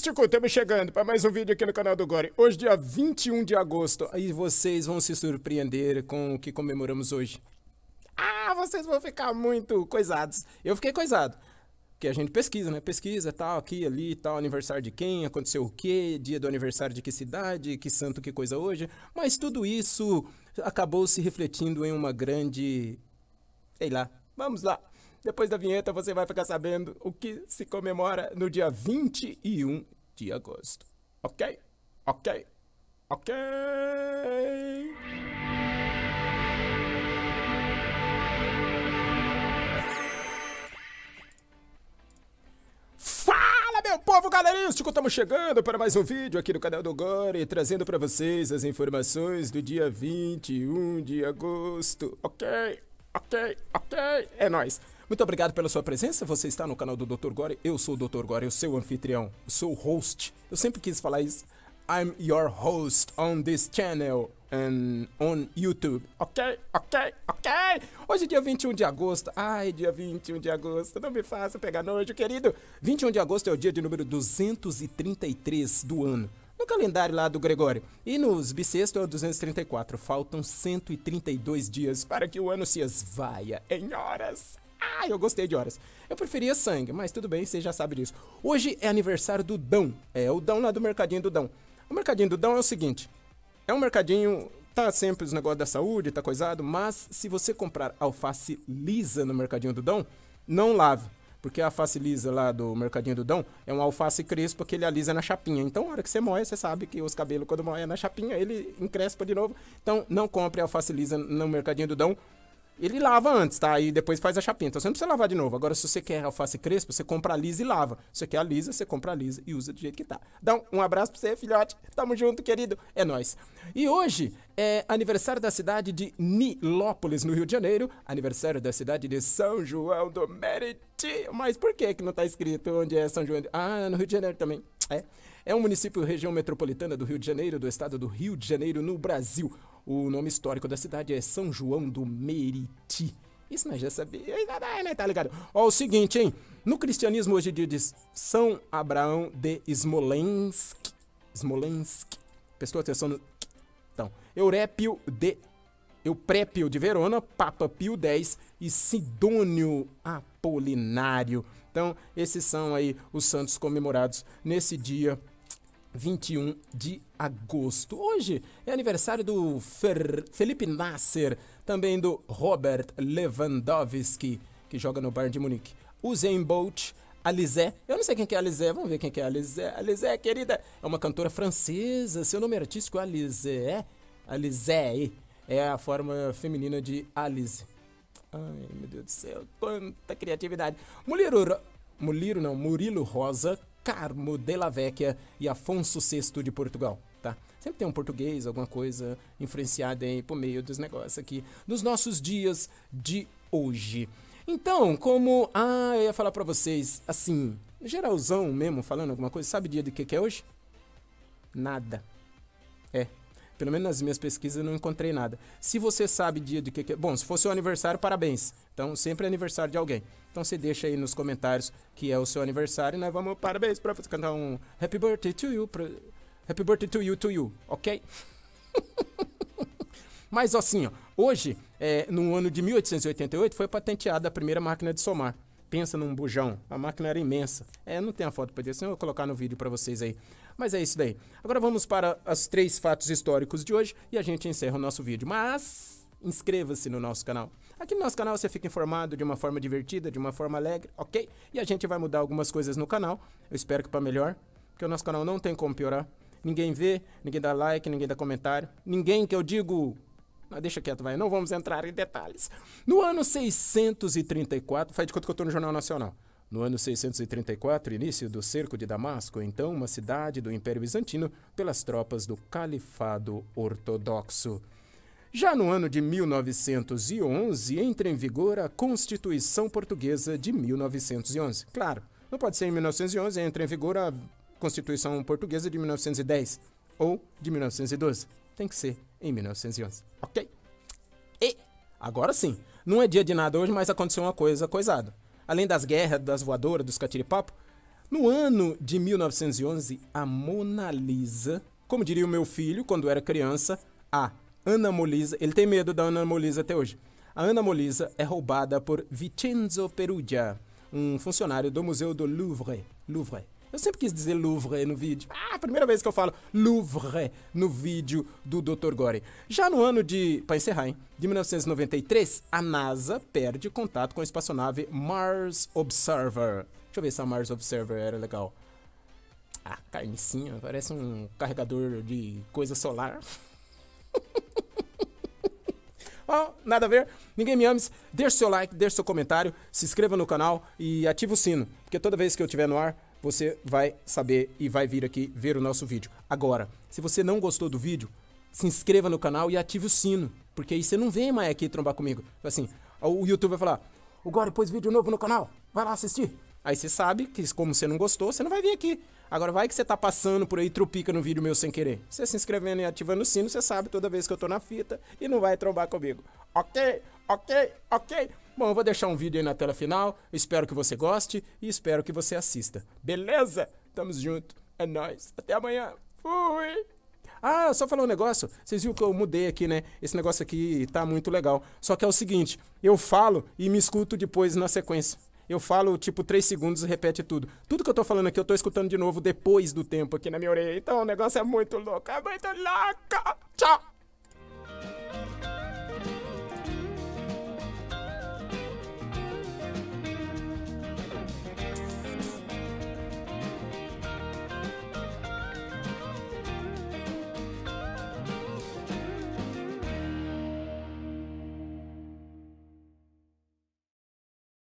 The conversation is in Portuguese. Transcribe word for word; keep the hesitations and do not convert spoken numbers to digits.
Místico, estamos chegando para mais um vídeo aqui no canal do Gore. Hoje, dia vinte e um de agosto. Aí vocês vão se surpreender com o que comemoramos hoje. Ah, vocês vão ficar muito coisados. Eu fiquei coisado. Porque a gente pesquisa, né? Pesquisa, tal, aqui, ali, tal, aniversário de quem, aconteceu o quê, dia do aniversário de que cidade, que santo, que coisa hoje. Mas tudo isso acabou se refletindo em uma grande... Sei lá, vamos lá. Depois da vinheta você vai ficar sabendo o que se comemora no dia vinte e um de agosto. Ok? Ok? Ok? Fala, meu povo galerístico! Estamos chegando para mais um vídeo aqui no canal do Gore, trazendo para vocês as informações do dia vinte e um de agosto. Ok? Ok? Ok? É nóis! Muito obrigado pela sua presença, você está no canal do doutor Gore, eu sou o doutor Gore, eu sou o anfitrião, eu sou o host, eu sempre quis falar isso, I'm your host on this channel and on YouTube, ok, ok, ok? Hoje é dia vinte e um de agosto, ai, dia vinte e um de agosto, não me faça pegar nojo, querido. vinte e um de agosto é o dia de número duzentos e trinta e três do ano, no calendário lá do Gregório, e nos bissexto é o duzentos e trinta e quatro, faltam cento e trinta e dois dias para que o ano se esvaia em horas. Ah, eu gostei de horas. Eu preferia sangue, mas tudo bem, você já sabe disso. Hoje é aniversário do Dão. É o Dão lá do Mercadinho do Dão. O Mercadinho do Dão é o seguinte. É um mercadinho, tá sempre os negócios da saúde, tá coisado, mas se você comprar alface lisa no Mercadinho do Dão, não lave. Porque a alface lisa lá do Mercadinho do Dão é um alface crespo que ele alisa na chapinha. Então, na hora que você moe, você sabe que os cabelos, quando moe na chapinha, ele encrespa de novo. Então, não compre alface lisa no Mercadinho do Dão. Ele lava antes, tá? E depois faz a chapinha. Então você não precisa lavar de novo. Agora, se você quer alface crespa, você compra a lisa e lava. Se você quer a lisa, você compra a lisa e usa do jeito que tá. Então, um abraço pra você, filhote. Tamo junto, querido. É nóis. E hoje é aniversário da cidade de Nilópolis, no Rio de Janeiro. Aniversário da cidade de São João do Meriti. Mas por que que não tá escrito onde é São João? Ah, no Rio de Janeiro também. É. É um município, região metropolitana do Rio de Janeiro, do estado do Rio de Janeiro, no Brasil. O nome histórico da cidade é São João do Meriti. Isso nós já sabíamos, né? Tá ligado? Ó, o seguinte, hein? No cristianismo hoje é dia de São Abraão de Smolensk. Smolensk. Prestou atenção no... Então, Eurépio de... Euprépio de Verona, Papa Pio X e Sidônio Apolinário. Então, esses são aí os santos comemorados nesse dia vinte e um de agosto. Hoje é aniversário do Fer... Felipe Nasser, também do Robert Lewandowski, que joga no Bayern de Munique. Usain Bolt, Alizé, eu não sei quem que é Alizé, vamos ver quem que é Alizé. Alizé, querida, é uma cantora francesa, seu nome artístico é Alizé. Alizé é a forma feminina de Alice. Ai, meu Deus do céu, quanta criatividade. Muliro, Muliro não, Murilo Rosa, Carmo Della Vecchia e Afonso sexto de Portugal, tá? Sempre tem um português, alguma coisa influenciada aí por meio dos negócios aqui, nos nossos dias de hoje. Então, como... Ah, eu ia falar pra vocês, assim, geralzão mesmo, falando alguma coisa, sabe dia de que que é hoje? Nada. É. Pelo menos nas minhas pesquisas eu não encontrei nada. Se você sabe dia de que que é... Bom, se fosse o aniversário, parabéns. Então, sempre é aniversário de alguém. Então, você deixa aí nos comentários que é o seu aniversário e nós vamos, parabéns, pra você cantar um Happy Birthday to you. Pra... Happy Birthday to you, to you, ok? Mas assim, ó, hoje, é, no ano de mil oitocentos e oitenta e oito, foi patenteada a primeira máquina de somar. Pensa num bujão, a máquina era imensa. É, não tem a foto para dizer, senão eu vou colocar no vídeo para vocês aí. Mas é isso daí. Agora vamos para os três fatos históricos de hoje e a gente encerra o nosso vídeo. Mas inscreva-se no nosso canal. Aqui no nosso canal você fica informado de uma forma divertida, de uma forma alegre, ok? E a gente vai mudar algumas coisas no canal. Eu espero que para melhor, porque o nosso canal não tem como piorar. Ninguém vê, ninguém dá like, ninguém dá comentário. Ninguém que eu digo... Mas deixa quieto, vai. Não vamos entrar em detalhes. No ano seiscentos e trinta e quatro, faz de conta que eu estou no Jornal Nacional. No ano seiscentos e trinta e quatro, início do cerco de Damasco, então uma cidade do Império Bizantino, pelas tropas do Califado Ortodoxo. Já no ano de mil novecentos e onze, entra em vigor a Constituição Portuguesa de mil novecentos e onze. Claro, não pode ser em mil novecentos e onze, entra em vigor a Constituição Portuguesa de mil novecentos e dez ou de mil novecentos e doze. Tem que ser em mil novecentos e onze, ok? E, agora sim, não é dia de nada hoje, mas aconteceu uma coisa coisada. Além das guerras, das voadoras, dos catiripapo, No ano de mil novecentos e onze, a Mona Lisa, como diria o meu filho quando era criança, a Ana Molisa, ele tem medo da Ana Molisa até hoje. A Ana Molisa é roubada por Vincenzo Perugia, um funcionário do Museu do Louvre. Louvre. Eu sempre quis dizer Louvre no vídeo. Ah, primeira vez que eu falo Louvre no vídeo do doutor Gore. Já no ano de, para encerrar, hein, de mil novecentos e noventa e três, a NASA perde contato com a espaçonave Mars Observer. Deixa eu ver se a Mars Observer era legal. Ah, carnicinha, parece um carregador de coisa solar. Oh, nada a ver, ninguém me ama, deixa seu like, deixa seu comentário, se inscreva no canal e ative o sino, porque toda vez que eu estiver no ar, você vai saber e vai vir aqui ver o nosso vídeo. Agora, se você não gostou do vídeo, se inscreva no canal e ative o sino, porque aí você não vem mais aqui trombar comigo. Assim, o YouTube vai falar, o Gore pôs vídeo novo no canal, vai lá assistir. Aí você sabe que como você não gostou, você não vai vir aqui. Agora vai que você tá passando por aí, tropica no vídeo meu sem querer. Você se inscrevendo e ativando o sino, você sabe toda vez que eu tô na fita e não vai trombar comigo. Ok? Ok? Ok? Bom, eu vou deixar um vídeo aí na tela final. Espero que você goste e espero que você assista. Beleza? Tamo junto. É nóis. Até amanhã. Fui! Ah, só falar um negócio. Vocês viram que eu mudei aqui, né? Esse negócio aqui tá muito legal. Só que é o seguinte, eu falo e me escuto depois na sequência. Eu falo, tipo, três segundos e repete tudo. Tudo que eu tô falando aqui, eu tô escutando de novo depois do tempo aqui na minha orelha. Então, o negócio é muito louco. É muito louco. Tchau!